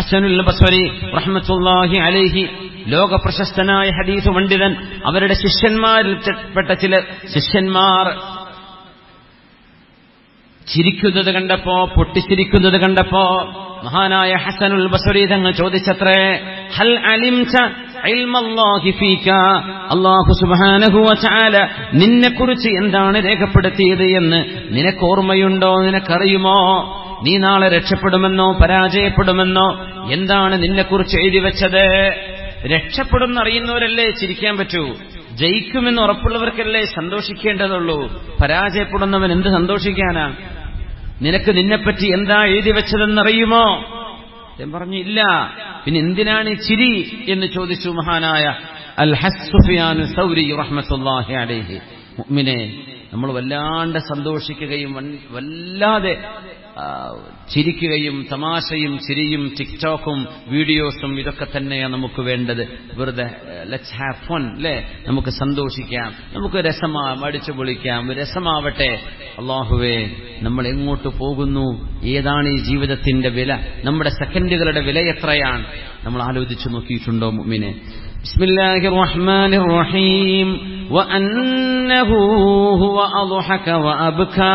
ഹസനുൽ ബസ്രി റഹ്മത്തുള്ളാഹി അലൈഹി, ലോക പ്രശസ്തനായ ഹദീസ് പണ്ഡിതൻ, അവരുടെ ശിഷ്യന്മാരിൽപ്പെട്ട ചില ശിഷ്യന്മാർ ചിരിക്കുന്നത് കണ്ടപ്പോ, പൊട്ടിച്ചിരിക്കുന്നത് കണ്ടപ്പോ മഹാനായ ഹസനുൽ ബസ്രി തങ്ങൾ ചോദിച്ചത്രേ, ഹൽ അലിംത ഇൽമല്ലാഹി ഫീക, അല്ലാഹു സുബ്ഹാനഹു വ തആല നിന്നെക്കുറിച്ച് എന്താണ് രേഖപ്പെടുത്തിയത് എന്ന് നിനക്ക് ഓർമ്മയുണ്ടോ, നിനക്കറിയുമോ? നീ നാളെ രക്ഷപ്പെടുമെന്നോ പരാജയപ്പെടുമെന്നോ എന്താണ് നിന്നെക്കുറിച്ച് എഴുതി വെച്ചത്? രക്ഷപ്പെടുമെന്നറിയുന്നവരല്ലേ ചിരിക്കാൻ പറ്റൂ, ജയിക്കുമെന്ന് ഉറപ്പുള്ളവർക്കല്ലേ സന്തോഷിക്കേണ്ടതുള്ളൂ. പരാജയപ്പെടുന്നവൻ എന്ത് സന്തോഷിക്കാനാ? നിനക്ക് നിന്നെപ്പറ്റി എന്താ എഴുതി വെച്ചതെന്നറിയുമോ? ഞാൻ പറഞ്ഞു ഇല്ല. പിന്നെ എന്തിനാണ് ചിരി എന്ന് ചോദിച്ചു മഹാനായ അൽ സുഫിയാനു സൗരി റഹ്മത്തുള്ളാഹി അലൈഹി. മുഅ്മിനെ, നമ്മൾ വല്ലാണ്ട് സന്തോഷിക്കുകയും വല്ലാതെ ചിരിക്കുകയും തമാശയും ചിരിയും ടിക്ടോക്കും വീഡിയോസും ഇതൊക്കെ തന്നെയാണ് നമുക്ക് വേണ്ടത്. വെറുതെ ലെറ്റ്സ് ഹാവ് ഫൺ അല്ലേ, നമുക്ക് സന്തോഷിക്കാം, നമുക്ക് അടിച്ചു പൊളിക്കാം, രസമാവട്ടെ. അല്ലാഹുവേ, നമ്മൾ എങ്ങോട്ട് പോകുന്നു? ഏതാണ് ഈ ജീവിതത്തിന്റെ വില? നമ്മുടെ സെക്കൻഡുകളുടെ വില എത്രയാണ്? നമ്മൾ ആലോചിച്ചു നോക്കിയിട്ടുണ്ടോ മുഅ്മിനെ? ബിസ്മില്ലാഹിർ റഹ്മാനിർ റഹീം. വഅന്നഹു ഹുവ അദ്ഹക വഅബ്കാ,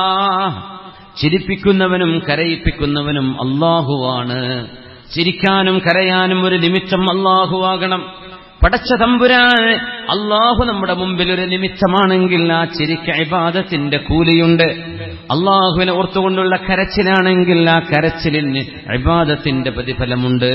ചിരിപ്പിക്കുന്നവനും കരയിപ്പിക്കുന്നവനും അല്ലാഹുവാണ്. ചിരിക്കാനും കരയാനും ഒരു നിമിത്തം അല്ലാഹുവാകണം. പടച്ച തമ്പുരാൻ അല്ലാഹു നമ്മുടെ മുമ്പിൽ ഒരു നിമിത്തമാണെങ്കിൽ ആ ചിരിക്ക് ഇബാദത്തിന്റെ കൂലിയുണ്ട്. അല്ലാഹുവിനെ ഓർത്തുകൊണ്ടുള്ള കരച്ചിലാണെങ്കിൽ ആ കരച്ചിലിന് ഇബാദത്തിന്റെ പ്രതിഫലമുണ്ട്.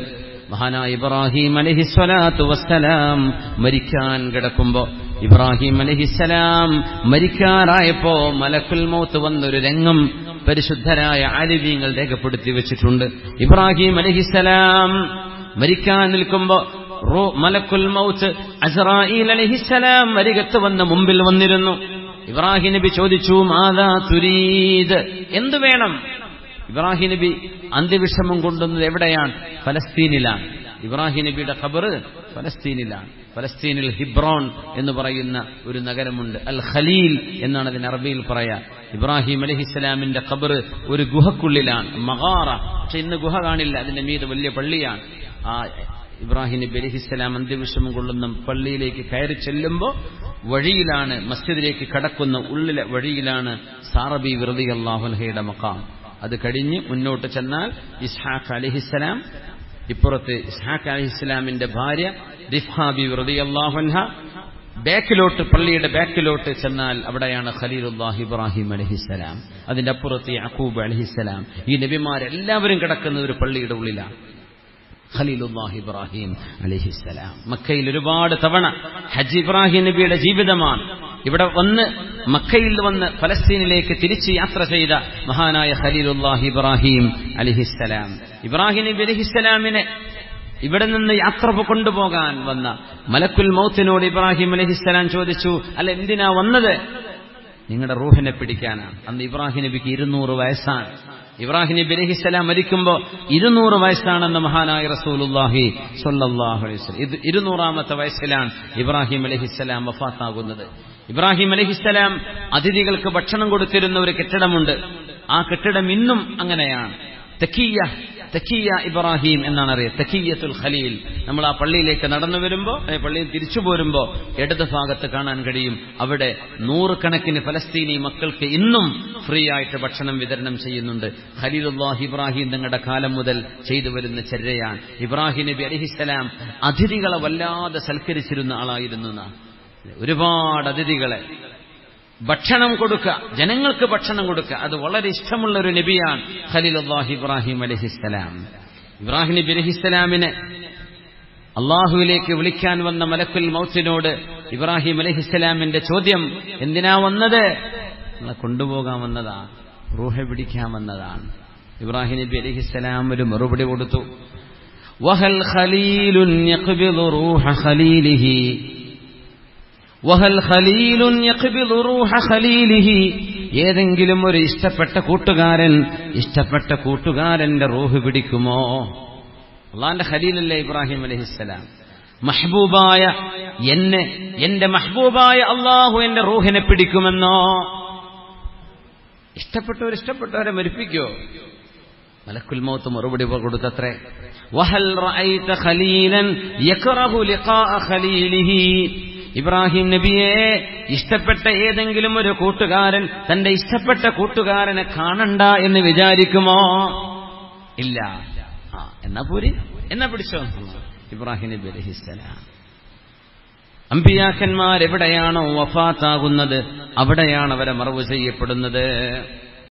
മഹാനായ ഇബ്രാഹിം അലൈഹിസ്സലാത്തു വസ്സലാം മരിക്കാൻ കിടക്കുമ്പോ, ഇബ്രാഹിം അലൈഹിസ്സലാം മരിക്കാറായപ്പോ മലക്കുൽ മൗത്ത് വന്നൊരു രംഗം പരിശുദ്ധരായ ആലിമീങ്ങൾ രേഖപ്പെടുത്തി വെച്ചിട്ടുണ്ട്. ഇബ്രാഹിം അലൈഹിസ്സലാം മരിക്കാൻ നിൽക്കുമ്പോ മലക്കുൽ മൗത്ത് അസ്റായീൽ അലൈഹിസ്സലാം അരികത്ത് വന്ന് മുമ്പിൽ വന്നിരുന്നു. ഇബ്രാഹിം നബി ചോദിച്ചു, മാദാ തുരീദ്, എന്തു വേണം? ഇബ്രാഹിം നബി അന്ത്യവിഷമം കൊണ്ടുവന്നത് എവിടെയാണ്? ഫലസ്തീനിലാണ്. ഇബ്രാഹിം നബിയുടെ ഖബർ ഫലസ്തീനിലാണ്. ഫലസ്തീനിൽ ഹിബ്രോൺ എന്ന് പറയുന്ന ഒരു നഗരമുണ്ട്. അൽ ഖലീൽ എന്നാണ് അതിന് അറബിയിൽ പറയാ. ഇബ്രാഹിം അലൈഹിസ്സലാമിന്റെ ഖബർ ഒരു ഗുഹക്കുള്ളിലാണ്, മഗാറ. പക്ഷെ ഇന്ന് ഗുഹ കാണില്ല, അതിന്റെ മീത് വലിയ പള്ളിയാണ്. ആ ഇബ്രാഹിം നബി അലൈഹിസ്സലാം അന്ത്യവിഷമം കൊള്ളുന്ന പള്ളിയിലേക്ക് കയറി ചെല്ലുമ്പോൾ വഴിയിലാണ്, മസ്ജിദിലേക്ക് കടക്കുന്ന ഉള്ളിലെ വഴിയിലാണ് സാറ ബീവി റളിയല്ലാഹു അൻഹയുടെ മഖാം. അത് കഴിഞ്ഞ് മുന്നോട്ട് ചെന്നാൽ ഇസ്ഹാഖ് അലൈഹിസ്സലാം, ഇപ്പുറത്ത് ഇസ്ഹാഖ് അലൈഹിസ്സലാമിന്റെ ഭാര്യ റിഫ്ഹാ ബീവി റളിയല്ലാഹു അൻഹ. ബാക്കിലോട്ട്, പള്ളിയുടെ ബാക്കിലോട്ട് ചെന്നാൽ അവിടെയാണ് ഖലീലുല്ലാഹി ഇബ്രാഹിം അലൈഹിസ്സലാം. അതിന്റെ അപ്പുറത്ത് യാക്കൂബ് അലൈഹിസ്സലാം. ഈ നബിമാരെല്ലാവരും കിടക്കുന്ന ഒരു പള്ളിയുടെ ഉള്ളിലാണ് ഖലീലുല്ലാഹി ഇബ്രാഹിം അലൈഹിസ്സലാം. മക്കയിൽ ഒരുപാട് തവണ ഹജ്ജ് ഇബ്രാഹിം നബിയുടെ ജീവിതമാണ്. ഇവിടെ വന്ന് മക്കയിൽ വന്ന് ഫലസ്തീനിലേക്ക് തിരിച്ച് യാത്ര ചെയ്ത മഹാനായ ഖലീലുല്ലാഹി ഇബ്രാഹിം അലൈഹിസ്സലാം. ഇബ്രാഹിം നബി അലൈഹിസ്സലാമിനെ ഇവിടെ നിന്ന് യാത്ര കൊണ്ടുപോകാൻ വന്ന മലക്കുൽ മൗത്തിനോട് ഇബ്രാഹിം അലൈഹിസ്സലാം ചോദിച്ചു, അല്ല എന്തിനാ വന്നത്? നിങ്ങളുടെ റൂഹിനെ പിടിക്കാനാണ്. അന്ന് ഇബ്രാഹിം നബിക്ക് 200 വയസ്സാണ്. ഇബ്രാഹിം നബി അലൈഹിസ്സലാം മരിക്കുമ്പോൾ 200 വയസ്സാണെന്ന് മഹാനായ റസൂലുള്ളാഹി സ്വല്ലല്ലാഹു അലൈഹി വസല്ലം. 200ാമത്തെ വയസ്സിലാണ് ഇബ്രാഹിം അലൈഹിസ്സലാം വഫാത്താകുന്നത്. ഇബ്രാഹിം അലൈഹിസ്സലാം അതിഥികൾക്ക് ഭക്ഷണം കൊടുത്തിരുന്ന ഒരു കെട്ടിടമുണ്ട്. ആ കെട്ടിടം ഇന്നും അങ്ങനെയാണ്. തക്കിയ ഇബ്രാഹിം എന്നാണ് അറിയുക, തക്കിയത്തുൽ ഖലീൽ. നമ്മൾ ആ പള്ളിയിലേക്ക് നടന്നു വരുമ്പോ, പള്ളിയിൽ തിരിച്ചു പോരുമ്പോ ഇടത് ഭാഗത്ത് കാണാൻ കഴിയും. അവിടെ 100 കണക്കിന് ഫലസ്തീനി മക്കൾക്ക് ഇന്നും ഫ്രീ ആയിട്ട് ഭക്ഷണം വിതരണം ചെയ്യുന്നുണ്ട്. ഖലീലുല്ലാഹി ഇബ്രാഹിം തങ്ങളുടെ കാലം മുതൽ ചെയ്തു വരുന്ന ചര്യയാണ്. ഇബ്രാഹിം നബി അലൈഹിസ്സലാം അതിഥികളെ വല്ലാതെ സൽക്കരിച്ചിരുന്ന ആളായിരുന്നു. ഒരുപാട് അതിഥികളെ ഭക്ഷണം കൊടുക്കുക, ജനങ്ങൾക്ക് ഭക്ഷണം കൊടുക്കുക, അത് വളരെ ഇഷ്ടമുള്ള ഒരു നബിയാണ് ഖലീലുല്ലാഹി ഇബ്രാഹിം അലൈഹിസ്സലാം. ഇബ്രാഹിം നബി അലൈഹിസ്സലാമിനെ അള്ളാഹുവിലേക്ക് വിളിക്കാൻ വന്ന മലക്കുൽ മൗത്തിനോട് ഇബ്രാഹിം അലൈഹിസ്സലാമിന്റെ ചോദ്യം, എന്തിനാ വന്നത്? നിങ്ങളെ കൊണ്ടുപോകാൻ വന്നതാണ്, റൂഹെ പിടിക്കാൻ വന്നതാണ്. ഇബ്രാഹിം നബി അലൈഹിസ്സലാം ഒരു മറുപടി കൊടുത്തു, വഹൽ ഖലീലുൻ യഖ്ബിദു റൂഹ ഖലീലിഹി വഹൽ ഖലീലുൻ യഖ്ബിദു റൂഹ ഖലീലിഹി. ഏതെങ്കിലും ഒരു ഇഷ്ടപ്പെട്ട കൂട്ടുകാരന്റെ റൂഹ് പിടിക്കുമോ? അള്ളാന്റെ ഖലീലല്ലേ ഇബ്രാഹിം അലൈഹിസ്സലാം. മഹ്ബൂബായ എന്റെ മഹ്ബൂബായ അള്ളാഹു എന്റെ റൂഹിനെ പിടിക്കുമെന്നോ? ഇഷ്ടപ്പെട്ടവരെ മരിപ്പിക്കോ? മലക്കുൽ മൗത്ത് മറുപടി കൊടുത്തത്രേ, വഹൽ റഅയ്ത ഖലീലൻ യക്റഹു ലിഖാഅ ഖലീലിഹി. ഇബ്രാഹിം നബിയെ, ഇഷ്ടപ്പെട്ട ഏതെങ്കിലും ഒരു കൂട്ടുകാരൻ തന്റെ ഇഷ്ടപ്പെട്ട കൂട്ടുകാരനെ കാണണ്ട എന്ന് വിചാരിക്കുമോ? ഇല്ല. എന്നാ പോരി, എന്നാ പിടിച്ചോ. ഇബ്രാഹിം നബി അലൈഹിസ്സലാം. അമ്പിയാക്കന്മാർ എവിടെയാണോ വഫാത്താകുന്നത് അവിടെയാണ് അവരെ മറവ് ചെയ്യപ്പെടുന്നത്.